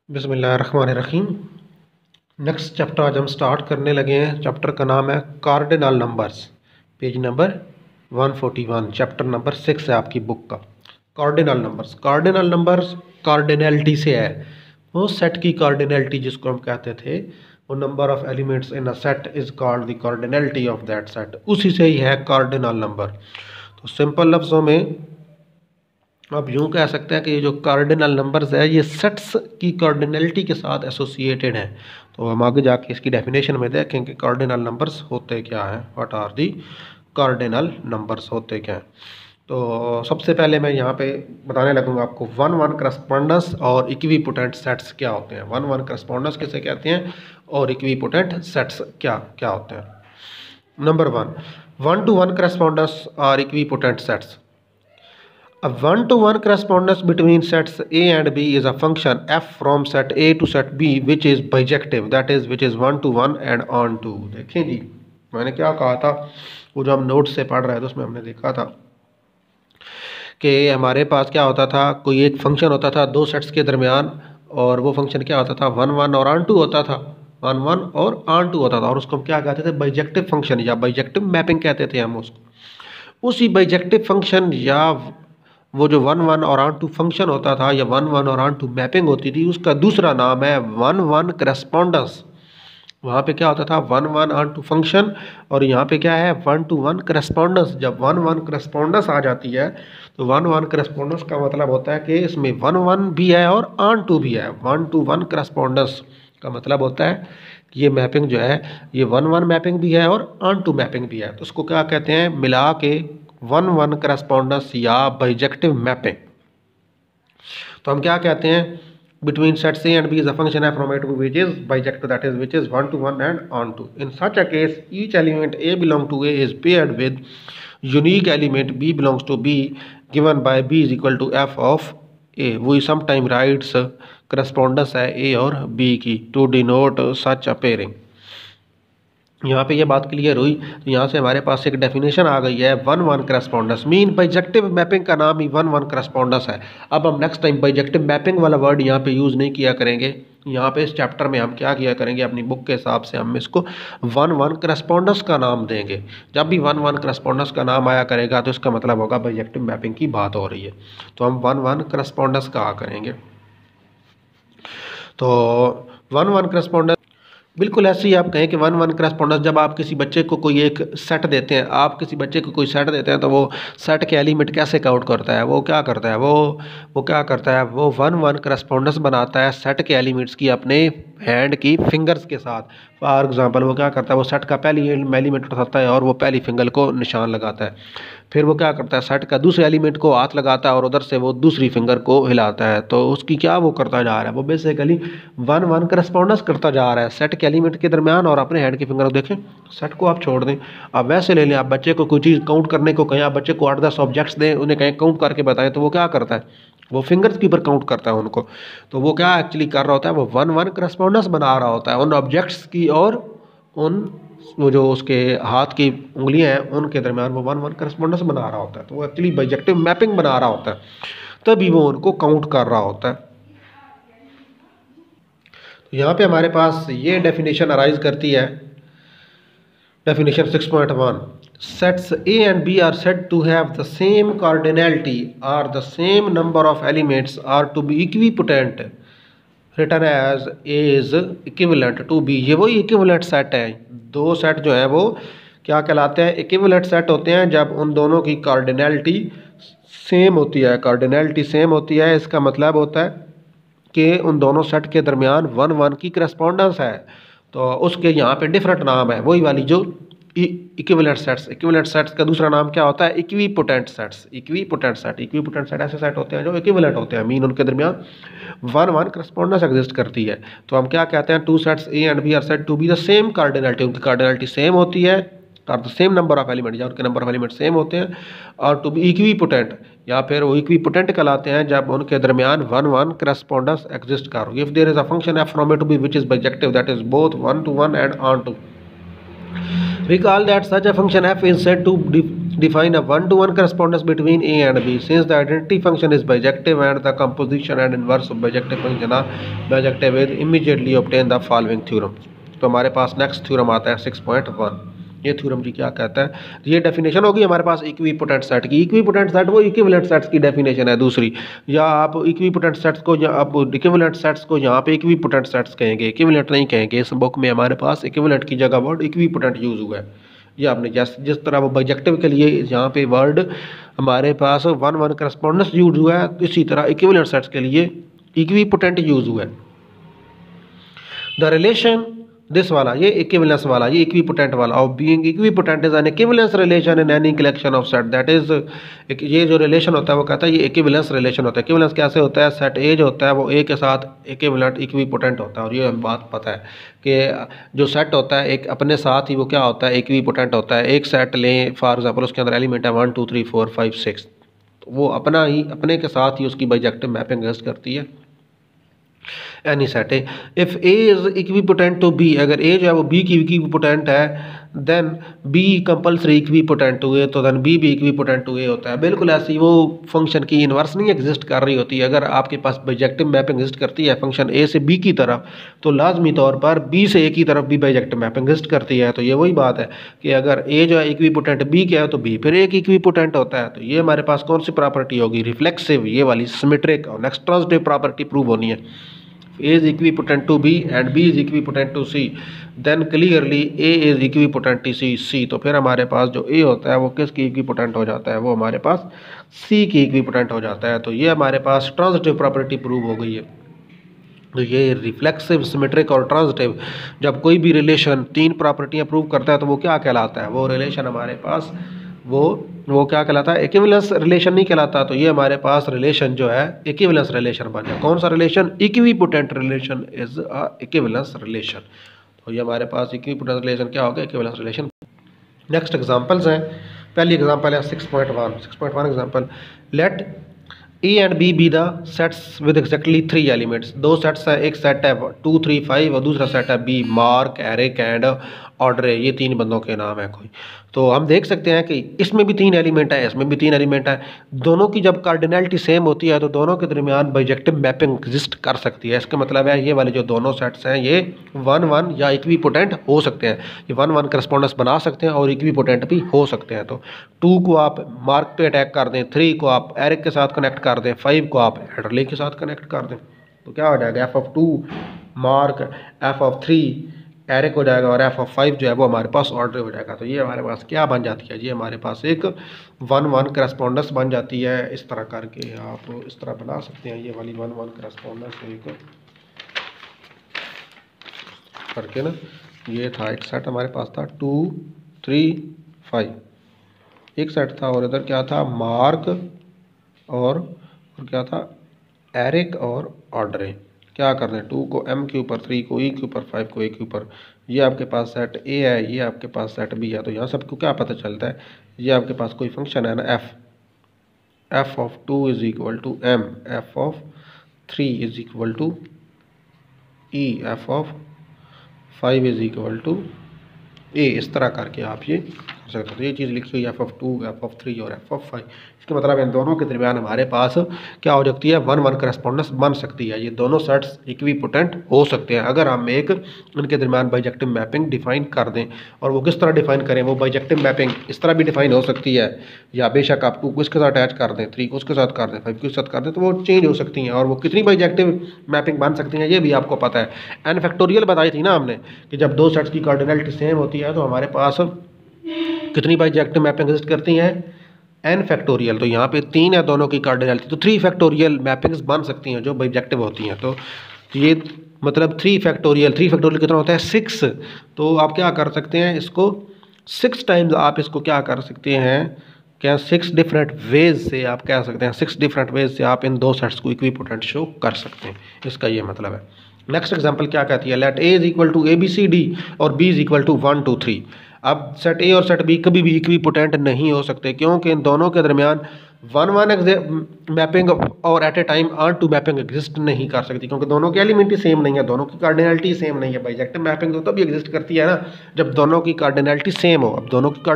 बिस्मिल्लाहिर्रहमानिर्रहीम। Next chapter आज हम स्टार्ट करने लगे हैं। चैप्टर का नाम है cardinal numbers. Page number 141, chapter number 6 है आपकी बुक का। Cardinal numbers, cardinal numbers cardinality से है। वो सेट की कार्डिनलिटी जिसको हम कहते थे, वो number of elements in a set is called the cardinality of that set, उसी से ही है कार्डिनल नंबर। तो सिंपल लफ्ज़ों में आप यूँ कह सकते हैं कि ये जो कार्डिनल नंबर्स है ये सेट्स की कार्डिनलिटी के साथ एसोसिएटेड हैं। तो हम आगे जाके इसकी डेफिनेशन में देखेंगे कार्डिनल नंबर्स होते क्या हैं, what are the cardinal numbers होते क्या हैं। तो सबसे पहले मैं यहाँ पे बताने लगूंगा आपको वन वन करस्पॉन्डेंस और इक्विपोटेंट सेट्स क्या होते हैं। वन वन करस्पॉन्डेंस किसे कहते हैं और इक्विपोटेंट सेट्स क्या क्या होते हैं। Number one to one correspondence और equipotent sets. A one-to-one correspondence between sets A and B is a function f from set A to set B which is bijective, that is which is one to one and on to। देखें जी, मैंने क्या कहा था, वो जो हम note से पढ़ रहे थे उसमें हमने देखा था कि हमारे पास क्या होता था, कोई एक फंक्शन होता था दो सेट्स के दरमियान, और वो फंक्शन क्या होता था, वन वन और ऑन टू होता था, वन वन और ऑन टू होता था, और उसको हम क्या कहते थे, बाइजेक्टिव फंक्शन या बाइजेक्टिव मैपिंग कहते थे हम उसको। उसी बाइजेक्टिव फंक्शन या वो जो वन वन और ऑन टू फंक्शन होता था या वन वन और ऑन टू मैपिंग होती थी, उसका दूसरा नाम है वन वन करस्पॉन्डेंस। वहाँ पे क्या होता था, one one onto function, और यहाँ पे क्या है, वन टू वन करस्पॉन्डेंस। जब वन वन करस्पॉन्डेंस आ जाती है तो वन वन करस्पॉन्डेंस का मतलब होता है कि इसमें वन वन भी है और ऑन टू भी है। वन टू वन करस्पॉन्डेंस का मतलब होता है कि ये मैपिंग जो है ये वन वन मैपिंग भी है और ऑन टू मैपिंग भी है। तो उसको क्या कहते हैं, मिला के वन वन करस्पॉन्डेंस या बाइजेक्टिव मैपिंग। तो हम क्या कहते हैं, between sets A and B is a function f from A to B which is bijective, that is which is one to one and on to। In such a case each element A belong to A is paired with unique element B belongs to B given by B is equal to f of A। We sometimes writes correspondence है A और B की to denote such a pairing। यहाँ पे ये बात clear हुई। तो यहाँ से हमारे पास एक डेफिनेशन आ गई है, one one correspondence mean bijective mapping का नाम ही वन वन करस्पॉन्डेंस है। अब हम नेक्स्ट टाइम बाइजेक्टिव मैपिंग वाला वर्ड यहाँ पे यूज़ नहीं किया करेंगे। यहाँ पे इस चैप्टर में हम क्या किया करेंगे, अपनी बुक के हिसाब से हम इसको वन वन करस्पॉन्डेंस का नाम देंगे। जब भी वन वन करस्पॉन्डेंस का नाम आया करेगा तो इसका मतलब होगा बाइजेक्टिव मैपिंग की बात हो रही है, तो हम वन वन करस्पॉन्डेंस कहा करेंगे। तो वन वन करस्पॉन्डेंस बिल्कुल ऐसे ही आप कहें कि वन वन करस्पॉन्डेंस, जब आप किसी बच्चे को कोई एक सेट देते हैं, आप किसी बच्चे को कोई सेट देते हैं तो वो सेट के एलिमेंट कैसे काउंट करता है, वो क्या करता है, वो क्या करता है, वो वन वन करस्पॉन्डेंस बनाता है सेट के एलिमेंट्स की अपने हैंड की फिंगर्स के साथ। फॉर एग्जांपल वो क्या करता है, वो सेट का पहली एलिमेंट उठाता है और वो पहली फिंगर को निशान लगाता है, फिर वो क्या करता है, सेट का दूसरे एलिमेंट को हाथ लगाता है और उधर से वो दूसरी फिंगर को हिलाता है। तो उसकी क्या वो करता जा रहा है, वो बेसिकली वन वन करस्पॉन्डेंस करता जा रहा है सेट के एलिमेंट के दरमियान और अपने हैंड की फिंगर को। देखें, सेट को आप छोड़ दें, आप वैसे ले लें, आप बच्चे को कोई चीज़ काउंट करने को कहें, आप बच्चे को 8-10 ऑब्जेक्ट्स दें, उन्हें कहें काउंट करके बताएं, तो वो क्या करता है, वो फिंगर्स के ऊपर काउंट करता है उनको। तो वो क्या एक्चुअली कर रहा होता है, वो वन वन करस्पॉन्डेंस बना रहा होता है उन ऑब्जेक्ट्स की और उन वो जो उसके हाथ की उंगलियां हैं उनके दरमियान वो वन वन करस्पॉन्डेंस बना रहा होता है। तो वो एक्चुअली बाइजेक्टिव मैपिंग बना रहा होता है, तभी वो उनको काउंट कर रहा होता है। तो यहाँ पे हमारे पास ये डेफिनेशन अराइज करती है, definition 6.1, sets A and B are said to have the same cardinality or the same number of elements are to be equipotent written as A is equivalent to B। ये वही equivalent set है। दो set जो है वो क्या कहलाते हैं, इक्विवेलेंट सेट होते हैं जब उन दोनों की कार्डिनलिटी सेम होती है। कार्डिनलिटी सेम होती है, इसका मतलब होता है कि उन दोनों सेट के दरमियान वन वन की करस्पॉन्डेंस है। तो उसके यहाँ पे डिफरेंट नाम है, वही वाली जो इक्विवेलेंट सेट्स। इक्विवेलेंट सेट्स का दूसरा नाम क्या होता है, equipotent sets. Equipotent set, equipotent set ऐसे सेट होते हैं जो इक्विवेलेंट होते हैं, मीन उनके दरमियान वन वन करस्पॉन्डेंस एग्जिस्ट करती है। तो हम क्या कहते हैं, two sets A and B are said to be the same cardinality, उनकी कार्डिनलिटी सेम होती है, और the same number of element, या उनके नंबर ऑफ एलिमेंट सेम होते हैं, और टू बी इक्विपोटेंट, या फिर वो इक्विपोटेंट कहलाते हैं जब उनके दरमियान वन वन करस्पॉन्डेंस एग्जिस्ट कर। If there is a function F from A to B which is bijective, that is both one to one and onto. Recall that such a function f is said to define a one-to-one correspondence between A and B. Since the identity function is bijective and the composition and inverse of bijective function are bijective, immediately obtain the following theorem. तो हमारे पास next theorem आता है 6.1। ये theorem जी क्या कहता है, ये definition होगी हमारे पास इक्विपोटेंट सेट की। इक्विपोटेंट सेट वो इक्विवेलेंट सेट्स की डेफिनेशन है दूसरी, या आप इक्विपोटेंट सेट्स को या आप इक्विवेलेंट सेट्स को यहाँ पे इक्विपोटेंट सेट्स कहेंगे, इक्विवेलेंट नहीं कहेंगे। इस बुक में हमारे पास इक्विवेलेंट की जगह वर्ड इक्विपोटेंट यूज हुआ है। ये आपने जिस तरह वो बाइजेक्टिव के लिए यहाँ पे वर्ड हमारे पास वन वन करस्पॉन्डेंस यूज हुआ है, इसी तरह इक्विवेलेंट सेट्स के लिए इक्विपोटेंट यूज हुआ है। द रिलेशन दिस वाला, ये इक्विवेलेंस वाला, ये इक्विपोटेंट वाला, और being equipotent is an equivalence relation in any collection of set, that is, ये जो रिलेशन होता है वो कहता है ये इक्विवेलेंस रिलेशन होता है। इक्विवेलेंस कैसे होता है, सेट ए जो होता है वो ए के साथ इक्विवेलेंट इक्विपोटेंट होता है। और ये हमें बात पता है कि जो सेट होता है एक अपने साथ ही वो क्या होता है, इक्विपोटेंट होता है। एक सेट लें फॉर एग्जाम्पल, उसके अंदर एलिमेंट है 1 2 3 4 5 6, वो अपना ही अपने के साथ ही उसकी बाइजेक्टिव मैपिंग एग्जिस्ट करती है। एनी सेट है, if A is equipotent to B, अगर ए जो है वो बी की इक्विपोटेंट है, then B compulsory equipotent to A, तो देन बी भी इक्विपोटेंट टू ए होता है। बिल्कुल ऐसी वो फंक्शन की इन्वर्स नहीं एग्जिस्ट कर रही होती है। अगर आपके पास बाइजेक्टिव मैपिंग एग्जिस्ट करती है फंक्शन ए से बी की तरफ, तो लाजमी तौर पर बी से ए की तरफ भी बाइजेक्टिव मैपिंग एग्जिस्ट करती है। तो ये वही बात है कि अगर ए जो है इक्विपोटेंट बी क्या है तो बी फिर ए की इक्विपोटेंट होता है। तो ये हमारे पास कौन सी प्रॉपर्टी होगी, रिफ्लेक्सिव, ये वाली सिमेट्रिक और नेक्स्ट ट्रांजिटिव प्रॉपर्टी प्रूव होनी है। A is equipotent to B and B is equipotent to C, then clearly A is equipotent to C। तो फिर हमारे पास जो A होता है वो किसकी इक्विपोटेंट हो जाता है, वो हमारे पास C की इक्विपोटेंट हो जाता है। तो ये हमारे पास ट्रांजिटिव प्रॉपर्टी प्रूव हो गई है। तो ये रिफ्लेक्सिव, सिमेट्रिक और ट्रांजिटिव, जब कोई भी रिलेशन तीन प्रॉपर्टियाँ प्रूव करता है तो वो क्या कहलाता है, वो रिलेशन हमारे पास वो क्या कहलाता है, इक्विवेलेंस रिलेशन नहीं कहलाता। तो ये हमारे पास रिलेशन जो है इक्विवेलेंस रिलेशन बन जाए। कौन सा relation, equipotent relation is a equivalence relation. तो ये हमारे पास इक्विपोटेंट रिलेशन क्या होगा, इक्विवेलेंस रिलेशन। नेक्स्ट एग्जांपल्स हैं। पहली एग्जांपल है 6.1 example, let A and B be the sets with exactly 3 elements. दो सेट्स हैं, एक सेट है 2 3 5 और दूसरा सेट है B, Mark, Eric and order. ये तीन बंदों के नाम है कोई। तो हम देख सकते हैं कि इसमें भी 3 एलिमेंट है, इसमें भी 3 एलिमेंट है। दोनों की जब कार्डिनैलिटी सेम होती है तो दोनों के दरमियान बाइजेक्टिव मैपिंग एग्जिस्ट कर सकती है। इसका मतलब है ये वाले जो दोनों सेट्स हैं ये 1 1 या इक्विपोटेंट हो सकते हैं। ये 1 1 करस्पॉन्डेंस बना सकते हैं और इक्विपोटेंट भी हो सकते हैं। तो 2 को आप मार्क पे अटैक कर दें, 3 को आप एरिक के साथ कनेक्ट कर दें, 5 को आप एडरले के साथ कनेक्ट कर दें, तो क्या हो जाएगा, f(2) मार्क, f(3) एरिक हो जाएगा और f(5) जो है वो हमारे पास ऑर्डर हो जाएगा। तो ये हमारे पास क्या बन जाती है, ये हमारे पास एक 1 1 करस्पॉन्डेंस बन जाती है। इस तरह करके आप इस तरह बना सकते हैं, ये वाली 1 1 करस्पॉन्डेंस एक करके ना। ये था एक सेट हमारे पास था 2 3 5, एक सेट था, और इधर क्या था, मार्क और क्या था, एरिक और ऑर्डर। क्या कर रहे हैं, 2 को m के ऊपर, 3 को e के ऊपर, 5 को a के ऊपर। ये आपके पास सेट a है, ये आपके पास सेट b है। तो यहाँ सबको क्या पता चलता है, ये आपके पास कोई फंक्शन है ना f(2) is equal to m, f(3) is equal to e, f(5) is equal to a। इस तरह करके आप ये कर सकते हो। तो ये चीज़ लिखी हुई है f(2), f(3) और f(5). इसका मतलब इन दोनों के दरमियान हमारे पास क्या हो सकती है, 1 1 करस्पॉन्डेंस बन सकती है। ये दोनों सेट्स इक्विपोटेंट हो सकते हैं अगर हम एक उनके दरमियान बाइजेक्टिव मैपिंग डिफाइन कर दें। और वो किस तरह डिफाइन करें, वो बाइजेक्टिव मैपिंग इस तरह भी डिफाइन हो सकती है, या बेशक आप 2 को इसके साथ अटैच कर दें, 3 को उसके साथ कर दें, 5 को उसके साथ कर दें, तो वो चेंज हो सकती हैं। और वो कितनी बाइजेक्टिव मैपिंग बन सकती हैं ये भी आपको पता है। n फैक्टोरियल बताई थी ना हमने कि जब दो सेट्स की कार्डिनैलिटी सेम होती है तो हमारे पास कितनी बाइजेक्टिव मैपिंग एग्जिस्ट करती हैं, n फैक्टोरियल। तो यहाँ पे 3 है दोनों की कार्डिनैलिटी, तो 3 फैक्टोरियल मैपिंग्स बन सकती हैं जो बाइजेक्टिव होती हैं। तो ये मतलब 3 फैक्टोरियल कितना होता है, 6। तो आप क्या कर सकते हैं, इसको 6 टाइम्स आप इसको क्या कर सकते हैं, क्या 6 डिफरेंट वेज से आप कह सकते हैं, 6 डिफरेंट वेज से आप इन दो सेट्स को इक्विपोटेंट शो कर सकते हैं। इसका ये मतलब है। नेक्स्ट एग्जांपल क्या कहती है, let a is equal to ABCD और b इज इक्वल टू 1 2 3। अब सेट a और सेट b कभी भी इक्विपोटेंट नहीं हो सकते, क्योंकि इन दोनों के दरमियान 1 1 मैपिंग और at a time onto mapping exist नहीं कर सकती, क्योंकि दोनों की एलिमेंट ही सेम नहीं है, दोनों की कार्डिनैलिटी सेम नहीं है। बाइजेक्टिव मैपिंग तो तभी एग्जिस्ट करती है ना जब दोनों की कार्डिनैलिटी सेम हो। अब दोनों की